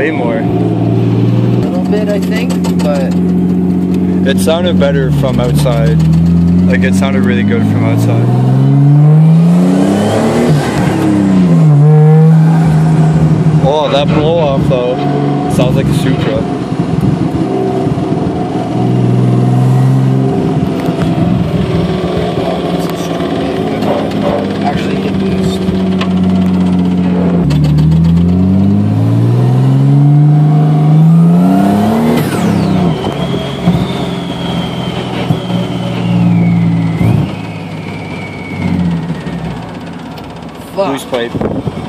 way more. A little bit, I think, but it sounded better from outside. Like, it sounded really good from outside. Oh, that blow off though sounds like a Supra. actually hit boost. Boost pipe.